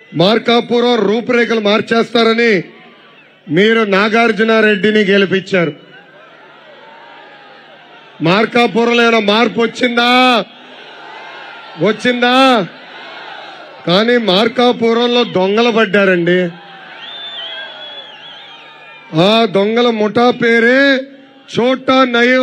మార్కాపురం రూపురేఖలు మార్చేస్తారని మీరు నాగార్జున రెడ్డిని గెలిపించారు. మార్కాపురంలో ఏమైనా మార్పు వచ్చిందా? కానీ మార్కాపురంలో దొంగలు పడ్డారండి. ఆ దొంగల ముఠా పేరే చోటా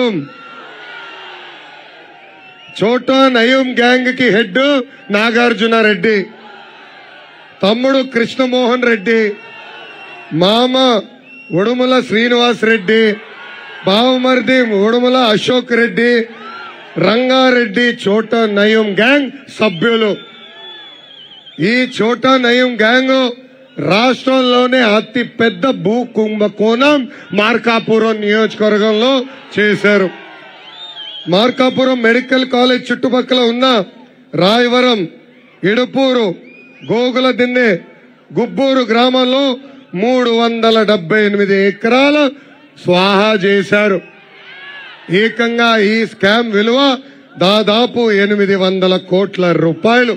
నయూం గ్యాంగ్ కి హెడ్ నాగార్జున రెడ్డి, తమ్ముడు కృష్ణమోహన్ రెడ్డి, మామ ఉడుమల శ్రీనివాస్ రెడ్డి, బావమర్ది ఉడుమల అశోక్ రెడ్డి, రంగారెడ్డి చోటా నయూం గ్యాంగ్ సభ్యులు. ఈ చోటా నయూం గ్యాంగ్ రాష్ట్రంలోనే అతి పెద్ద భూ కుంభకోణం మార్కాపురం నియోజకవర్గంలో చేశారు. మార్కాపురం మెడికల్ కాలేజ్ చుట్టుపక్కల ఉన్న రాయవరం, ఇడుపూరు, గోగుల దిన్నె, గుబ్బూరు గ్రామాల్లో 378 ఎకరాలు స్వాహా చేశారు. ఏకంగా ఈ స్కామ్ విలువ దాదాపు 800 కోట్ల రూపాయలు.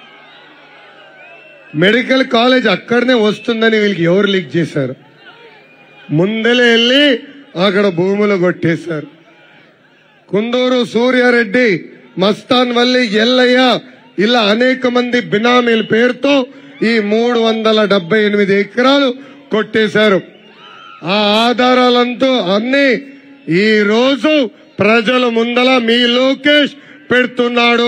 మెడికల్ కాలేజ్ అక్కడనే వస్తుందని వీళ్ళకి ఎవరు లీక్ చేశారు? ముందలే వెళ్ళి అక్కడ భూములు కొట్టేశారు. కుందూరు సూర్యారెడ్డి, మస్తాన్ వల్లి, ఎల్లయ్య ఇలా అనేక మంది బినామీల పేరుతో ఈ 378 ఎకరాలు కొట్టేశారు. ఆ ఆధారాలంతా అన్ని ఈ రోజు ప్రజల ముందల మీ లోకేష్ పెడుతున్నాడు.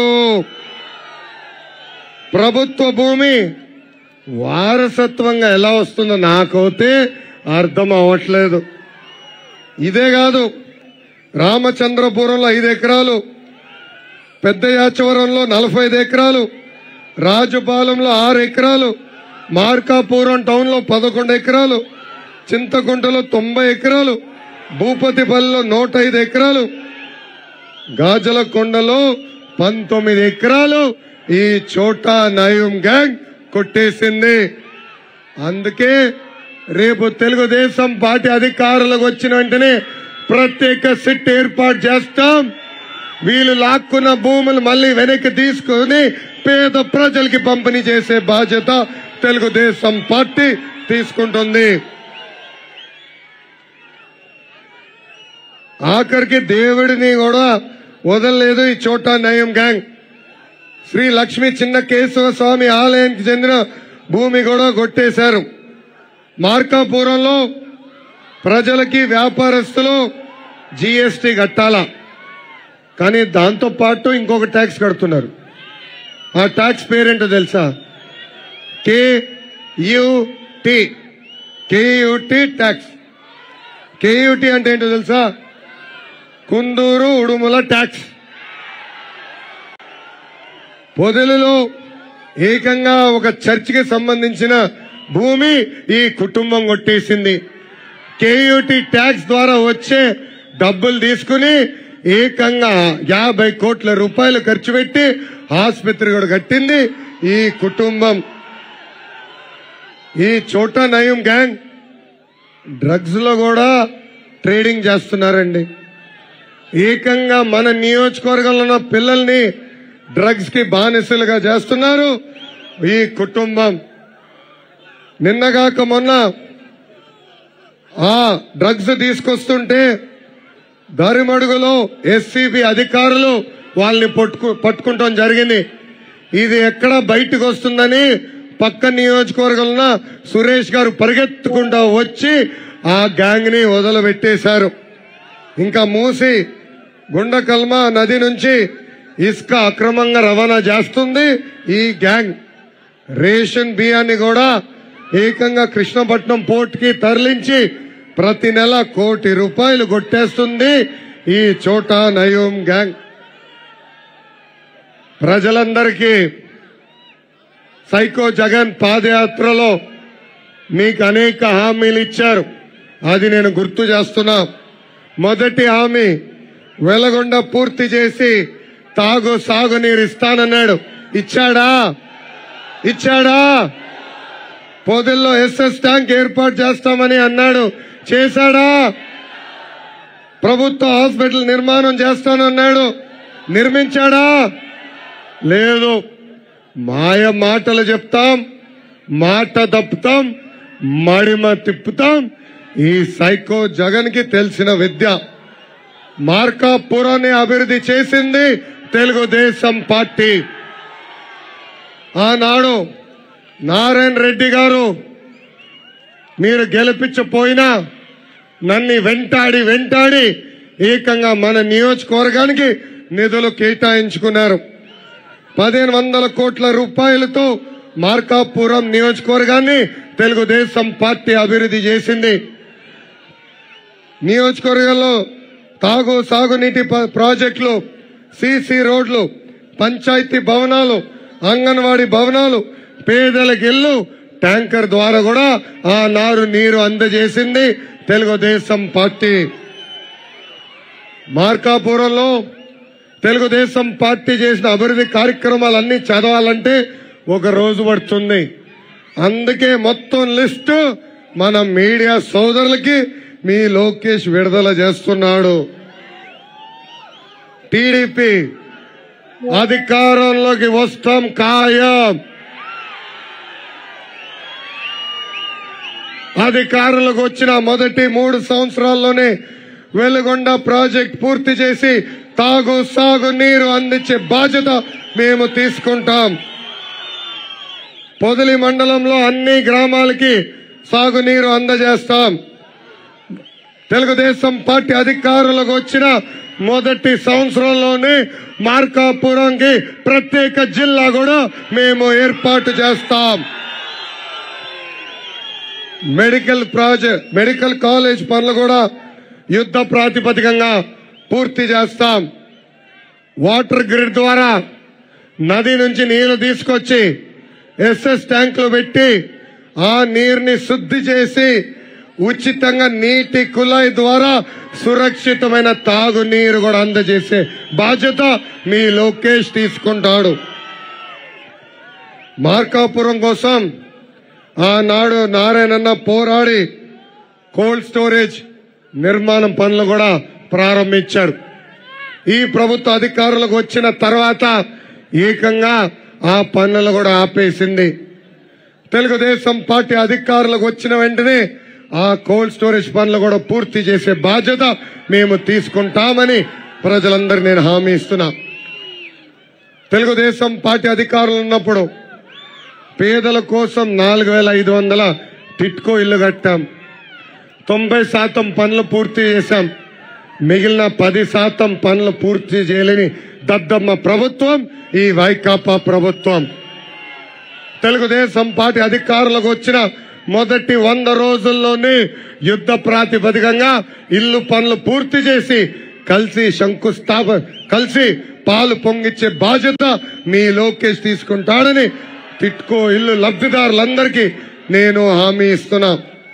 ప్రభుత్వ భూమి వారసత్వంగా ఎలా వస్తుందో నాకైతే అర్థం అవ్వట్లేదు. ఇదే కాదు, రామచంద్రపురంలో 5 ఎకరాలు, పెద్ద యాచవరంలో 45 ఎకరాలు, రాజుపాలెంలో 6 ఎకరాలు, మార్కాపురం టౌన్ లో 11 ఎకరాలు, చింతకుంటలో 90 ఎకరాలు, భూపతిపల్లిలో 105 ఎకరాలు, గాజలకొండలో 19 ఎకరాలు ఈ చోటా నయూం గ్యాంగ్ కొట్టేసింది. అందుకే రేపు తెలుగుదేశం పార్టీ అధికారులకు వచ్చిన వెంటనే ప్రత్యేక సిట్ ఏర్పాటు చేస్తాం. వీళ్ళు లాక్కున్న భూములు మళ్ళీ వెనక్కి తీసుకుని పేద ప్రజలకి పంపిణీ చేసే బాధ్యత తెలుగుదేశం పార్టీ తీసుకుంటుంది. ఆఖరికి దేవుడిని కూడా వదలలేదు ఈ చోటా నయూం గ్యాంగ్. శ్రీ లక్ష్మీ చిన్న కేశవ స్వామి ఆలయానికి చెందిన భూమి కూడా కొట్టేశారు. మార్కాపురంలో ప్రజలకి వ్యాపారస్తులు జీఎస్టీ కట్టాలా, కానీ దాంతో పాటు ఇంకొక ట్యాక్స్ కడుతున్నారు. ఆ ట్యాక్స్ పేరేంటో తెలుసా? కేయూటీ ట్యాక్స్. కేయూటీ అంటే ఏంటో తెలుసా? కుందూరు ఉడుముల ట్యాక్స్. పొదలలో ఏకంగా ఒక చర్చికి సంబంధించిన భూమి ఈ కుటుంబం కొట్టేసింది. కేయూటీ ట్యాక్స్ ద్వారా వచ్చే డబ్బులు తీసుకుని ఏకంగా 50 కోట్ల రూపాయలు ఖర్చు పెట్టి ఆసుపత్రి కూడా కట్టింది ఈ కుటుంబం. ఈ చోటా నయూం గ్యాంగ్ డ్రగ్స్ లో కూడా ట్రేడింగ్ చేస్తున్నారండి. ఏకంగా మన నియోజకవర్గంలో ఉన్న పిల్లల్ని డ్రగ్స్ కి బానిసలుగా చేస్తున్నారు ఈ కుటుంబం. నిన్నగాక మొన్న ఆ డ్రగ్స్ తీసుకొస్తుంటే దరిమడుగులో ఎస్సీబీ అధికారులు వాళ్ళని పట్టుకుంటాం జరిగింది. ఇది ఎక్కడ బయటకు వస్తుందని పక్క నియోజకవర్గంలో సురేష్ గారు పరిగెత్తుకుంటూ వచ్చి ఆ గ్యాంగ్ ని వదిలిపెట్టేశారు. ఇంకా మూసి గుండకల్మ నది నుంచి ఇసుక అక్రమంగా రవాణా చేస్తుంది ఈ గ్యాంగ్. రేషన్ బియ్యాన్ని కూడా ఏకంగా కృష్ణపట్నం పోర్ట్ కి తరలించి ప్రతి నెల 1 కోటి రూపాయలు కొట్టేస్తుంది ఈ చోటా నయూం గ్యాంగ్. ప్రజలందరికీ సైకో జగన్ పాదయాత్రలో మీకు అనేక హామీలు ఇచ్చారు. అది నేను గుర్తు చేస్తున్నా. మొదటి హామీ వెలగొండ పూర్తి చేసి సాగునీరు ఇస్తానన్నాడు. ఇచ్చాడా? పొదల్లో ఎస్ఎస్ ట్యాంక్ ఏర్పాటు చేస్తామని అన్నాడు. చేశాడా? ప్రభుత్వ హాస్పిటల్ నిర్మాణం చేస్తానన్నాడు. నిర్మించాడా? లేదు. మాయ మాటలు చెప్తాం, మాట తప్పుతాం, మడిమ తిప్పుతాం. ఈ సైకో జగన్ కి తెలిసిన విద్య. మార్కాపురాన్ని అభివృద్ధి చేసింది తెలుగుదేశం పార్టీ. ఆనాడు నారాయణ రెడ్డి గారు మీరు గెలిపించపోయినా నన్ను వెంటాడి ఏకంగా మన నియోజకవర్గానికి నిధులు కేటాయించుకున్నారు. 1500 కోట్ల రూపాయలతో మార్కాపురం నియోజకవర్గాన్ని తెలుగుదేశం పార్టీ అభివృద్ధి చేసింది. నియోజకవర్గంలో సాగునీటి ప్రాజెక్టులు, సిసి రోడ్లు, పంచాయతీ భవనాలు, అంగన్వాడీ భవనాలు, పేదలకు ఇల్లు, ట్యాంకర్ ద్వారా కూడా ఆ నీరు అందజేసింది తెలుగుదేశం పార్టీ. మార్కాపురంలో తెలుగుదేశం పార్టీ చేసిన అభివృద్ధి కార్యక్రమాలన్నీ చదవాలంటే ఒక రోజు పడుతుంది. అందుకే మొత్తం లిస్టు మన మీడియా సోదరులకి మీ లోకేష్ విడుదల చేస్తున్నాడు. టీడీపీ అధికారంలోకి వస్తాం ఖాయం. అధికారంలోకి వచ్చిన మొదటి 3 సంవత్సరాల్లోనే వెలుగొండ ప్రాజెక్ట్ పూర్తి చేసి సాగు నీరు అందించే బాధ్యత మేము తీసుకుంటాం. పొదిలి మండలంలో అన్ని గ్రామాలకి సాగునీరు అందజేస్తాం. తెలుగుదేశం పార్టీ అధికారంలోకి వచ్చిన మొదటి సంవత్సరంలోనే మార్కాపురంకి ప్రత్యేక జిల్లా కూడా మేము ఏర్పాటు చేస్తాం. మెడికల్ కాలేజ్ పనులు కూడా యుద్ధ ప్రాతిపదికంగా పూర్తి చేస్తాం. వాటర్ గ్రిడ్ ద్వారా నది నుంచి నీళ్లు తీసుకొచ్చి ఎస్ఎస్ ట్యాంకులు పెట్టి ఆ నీరుని శుద్ధి చేసి ఉచితంగా నీటి కుళాయి ద్వారా సురక్షితమైన తాగునీరు కూడా అందజేసే బాధ్యత మీ లోకేష్ తీసుకుంటాడు. మార్కాపురం కోసం ఆనాడు నారాయణన్న పోరాడి కోల్డ్ స్టోరేజ్ నిర్మాణం పనులు కూడా ప్రారంభించాడు. ఈ ప్రభుత్వ అధికారులకు వచ్చిన తర్వాత ఏకంగా ఆ పనులు కూడా ఆపేసింది. తెలుగుదేశం పార్టీ అధికారులకు వచ్చిన వెంటనే ఆ కోల్డ్ స్టోరేజ్ పనులు కూడా పూర్తి చేసే బాధ్యత మేము తీసుకుంటామని ప్రజలందరికీ నేను హామీ ఇస్తున్నా. తెలుగుదేశం పార్టీ అధికారులు ఉన్నప్పుడు పేదల కోసం 4500 టిట్కో ఇల్లు కట్టాం. 90% పనులు పూర్తి చేశాం. మిగిలిన 10% పనులు పూర్తి చేయలేని దద్దమ్మ ప్రభుత్వం ఈ వైకాపా ప్రభుత్వం. తెలుగుదేశం పార్టీ అధికారులకు వచ్చిన మొదటి 100 రోజుల్లోనే యుద్ధ ప్రాతిపదికంగా ఇల్లు పనులు పూర్తి చేసి కలిసి పాలు పొంగిచ్చే బాధ్యత మీ లోకేష్ తీసుకుంటాడని టిట్కో ఇల్లు లబ్ధిదారులందరికీ నేను హామీ ఇస్తున్నా.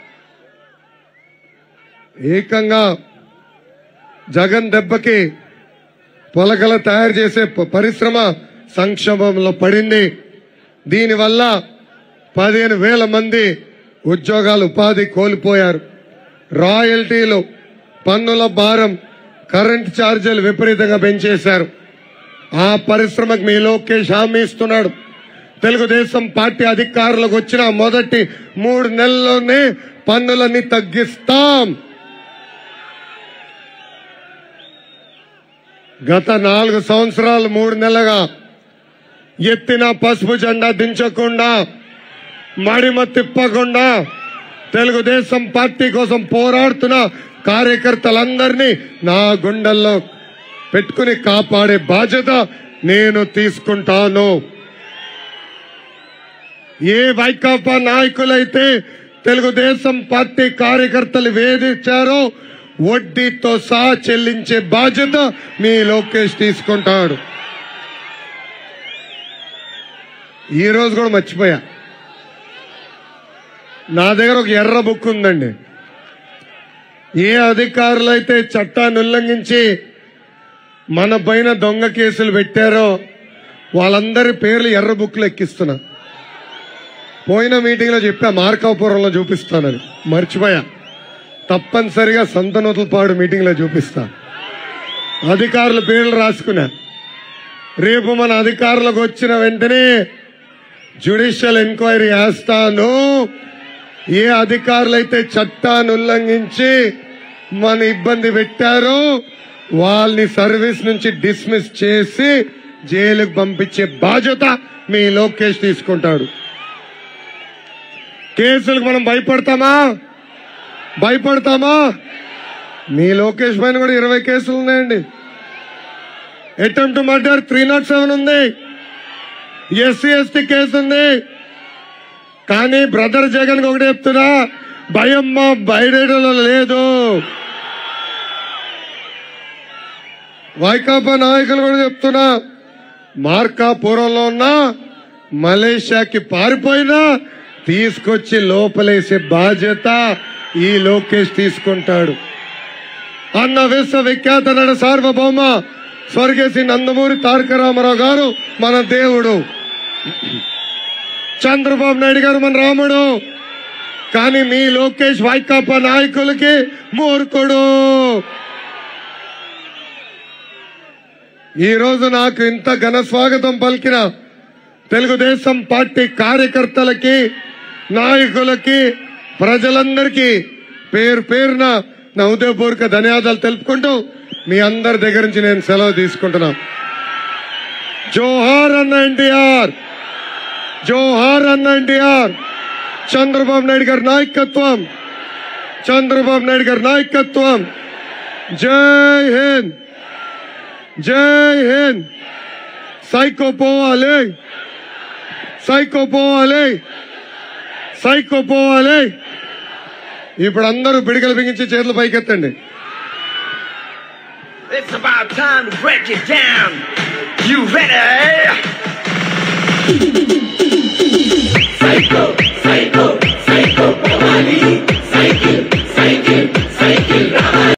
ఏకంగా జగన్ దెబ్బకి పొలకల తయారు చేసే పరిశ్రమ సంక్షోభంలో పడింది. దీనివల్ల 15,000 మంది ఉద్యోగాలు ఉపాధి కోల్పోయారు. రాయల్టీలు, పన్నుల భారం, కరెంట్ ఛార్జీలు విపరీతంగా పెంచేశారు. ఆ పరిశ్రమకు మీ లోకేష్ హామీ ఇస్తున్నాడు. తెలుగుదేశం పార్టీ అధికారులకు వచ్చిన మొదటి 3 నెలల్లోనే పన్నులన్నీ తగ్గిస్తాం. గత 4 సంవత్సరాలు 3 నెలలుగా ఎత్తిన పసుపు జెండా దించకుండా, మడిమ తిప్పకుండా తెలుగుదేశం పార్టీ కోసం పోరాడుతున్న కార్యకర్తలందరినీ నా గుండెల్లో పెట్టుకుని కాపాడే బాధ్యత నేను తీసుకుంటాను. ఏ వైకాపా నాయకులైతే తెలుగుదేశం పార్టీ కార్యకర్తలు వేధించారో వడ్డీతో సహా చెల్లించే బాధ్యత మీ లోకేష్ తీసుకుంటాడు. ఈ రోజు కూడా మర్చిపోయా, నా దగ్గర ఒక ఎర్ర బుక్ ఉందండి. ఏ అధికారులైతే చట్టాన్ని ఉల్లంఘించి మన పైన దొంగ కేసులు పెట్టారో వాళ్ళందరి పేర్లు ఎర్ర బుక్లు ఎక్కిస్తున్నా. పోయిన మీటింగ్ లో చెప్పా మార్కాపురంలో చూపిస్తానని, మర్చిపోయా. తప్పనిసరిగా సంతనూతలపాడు మీటింగ్ లో చూపిస్తా. అధికారుల పేర్లు రాసుకున్నా. రేపు మన అధికారులకు వచ్చిన వెంటనే జ్యుడిషియల్ ఎంక్వైరీ చేస్తాను. ఏ అధికారులైతే చట్టాన్ని ఉల్లంఘించి మన ఇబ్బంది పెట్టారో వాళ్ళని సర్వీస్ నుంచి డిస్మిస్ చేసి జైలుకు పంపించే బాధ్యత మీ లోకేష్ తీసుకుంటాడు. కేసులకు మనం భయపడతామా? మీ లోకేష్ పైన కూడా 20 కేసులు ఉన్నాయండి. అటెంప్ట్ టు మర్డర్ 307 ఉంది. SC/ST కేసు ఉంది. కానీ బ్రదర్ జగన్ ఒకటి చెప్తున్నా, భయం మా బయటలో లేదు. వైకాపా నాయకులు కూడా చెప్తున్నా, మార్కాపురంలో ఉన్న మలేషియాకి పారిపోయినా తీసుకొచ్చి లోపలేసే బాధ్యత ఈ లోకేష్ తీసుకుంటాడు. అన్న విశ్వవిఖ్యాత నట సార్వభౌమ స్వర్గీయ నందమూరి తారక రామారావు గారు మన దేవుడు, చంద్రబాబు నాయుడు గారు మన రాముడు. కానీ మీ లోకేష్ వైకాపా నాయకులకి మూర్ఖుడు. ఈ రోజు నాకు ఇంత ఘన స్వాగతం పలికిన తెలుగుదేశం పార్టీ కార్యకర్తలకి, నాయకులకి, ప్రజలందరికీ పేరు పేరున నా హృదయపూర్వక ధన్యవాదాలు తెలుపుకుంటూ మీ అందరి దగ్గర నుంచి నేను సెలవు తీసుకుంటున్నా. జోహార్ అన్న ఎన్టీఆర్, జోహార్ అన్న ఎన్టీఆర్. చంద్రబాబు నాయుడు గారి నాయకత్వం, చంద్రబాబు నాయుడు గారి నాయకత్వం. జై హింద్, జై హింద్. సైకో పోవాలి, సైకో పోవాలి, సైకో పోవాలి. ఇప్పుడు అందరూ పిడికలు బిగించి చేతులు పైకెత్తండి. It's about time to break it down. You ready? Psycho.